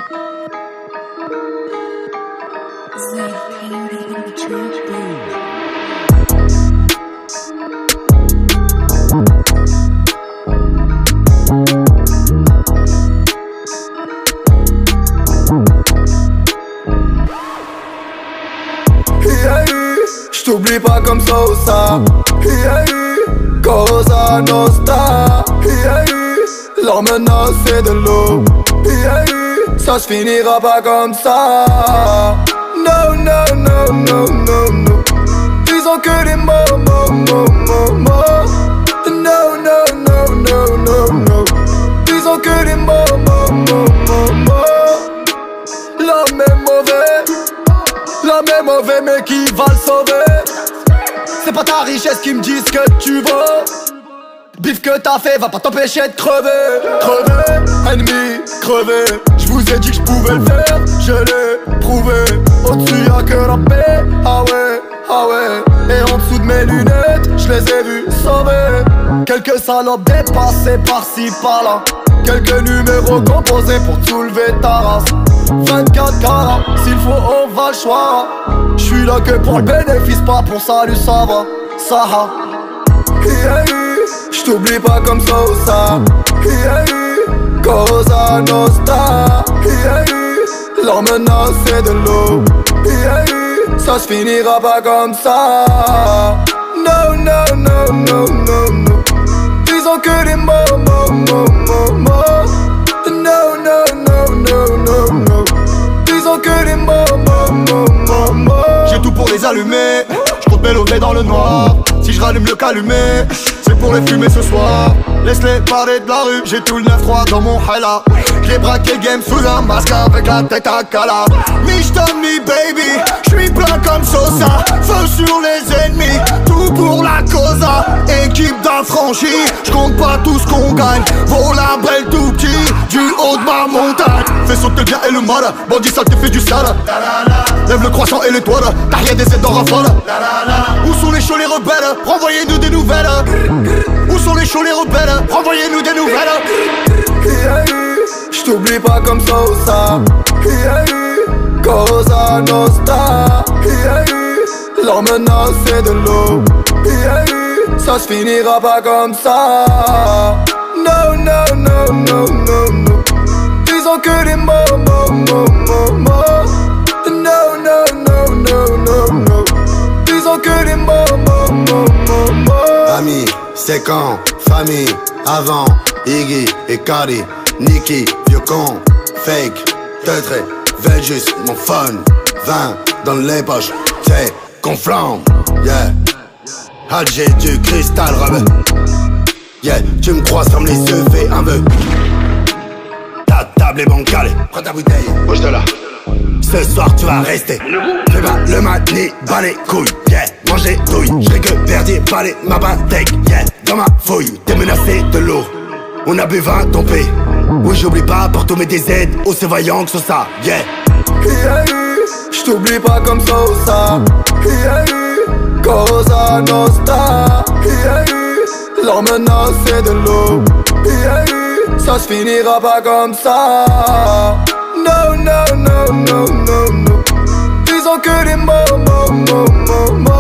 J't'oublie pas comme ça, Cosa Nostra, leur menace c'est de l'eau, ça se finira pas comme ça. No, no, no, no, no, no. Ils ont que des mots, mots, mots, mots, mots. No, no, no, no, no, no. Ils ont que des mots, mots, mots, mots, mots. L'homme est mauvais mais qui va le sauver? C'est pas ta richesse qui me dit ce que tu veux. Bif que t'as fait va pas t'empêcher de crever. Crever, ennemi, crever. J'vous ai dit que j'pouvais le faire, je l'ai prouvé. Au-dessus y'a que la paix, ah ouais, ah ouais. Et en dessous de mes lunettes, j'les ai vus sauver. Quelques salopes dépassées par-ci par-là. Quelques numéros composés pour te soulever ta race. 24 carats, s'il faut on va le choix. J'suis là que pour le bénéfice, pas pour salut, ça va, ça va. J't'oublie pas comme ça, Cosa Nostra, leur menace c'est de l'eau, ça se finira pas comme ça. No, no, no, no, no, no. Ils ont que des mots, mots, mots, mots, mots. No, no, no, no, no, no. Ils ont que des mots, mots, mots, mots, mots. J'ai tout pour les allumer, j'compte mélonger dans le noir. Si je rallume le calumet, c'est pour les fumer ce soir. Laisse-les parler de la rue, j'ai tout le 9-3 dans mon hala. J'ai braqué le game sous un masque avec la tête à cala. Me baby, j'suis plein comme Sosa. Feu sur les ennemis, tout pour la causa. Équipe d'affranchis, j'compte pas tout ce qu'on gagne. Vaut la belle tout petit, du haut de ma montagne. Fais sauter le bien et le mal, bandit sale t'es fait du sale. Lève le croissant et l'étoile, t'as rien des aides en rafale. Où sont les chauds les rebelles, renvoyez-nous des nouvelles. Où sont les chauds les rebelles, renvoyez-nous des nouvelles. J't'oublie pas comme ça, Cosa Nostra, leur menace c'est de l'eau, ça se finira pas comme ça. No, no, no, no, no, no. Ils ont que des mots, mots, mots, mots, mots. No, no, no, no, no, no. Ils ont que des mots, mots, mots, mots, mots. Amis, c'est quand, famille, avant, Iggy et Cardi, Nicki, vieux con, fake, teutré, veulent juste mon fun, 20 dans les poches, c'est qu'on flambe, yeah. J'ai du cristal rebelle, yeah. Tu me croises comme les yeux, fais un vœu. Ta table est bancale, prends ta bouteille, bouge de là. Ce soir tu vas rester, fais pas le mani, bas les couilles, yeah. Manger douille, j'serai que Verdier, balai ma bateque, yeah. Dans ma fouille, t'es menacé de l'eau. On a bu 20 tombé. Oui j'oublie pas pour tous mes aides aux surveillants que ça, yeah. J't'oublie pas comme ça, Cosa Nostra, leur menace c'est de l'eau, ça se finira pas comme ça. No, no, no, no, no, no. Ils ont que des mots, mots, mots, mots, mots.